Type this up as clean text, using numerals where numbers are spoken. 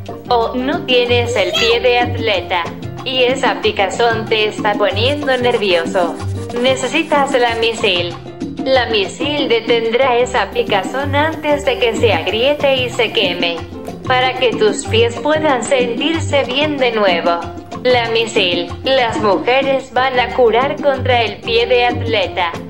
O no tienes el pie de atleta y esa picazón te está poniendo nervioso. Necesitas la misil. La misil detendrá esa picazón antes de que se agriete y se queme, para que tus pies puedan sentirse bien de nuevo. La misil. Las mujeres van a curar contra el pie de atleta.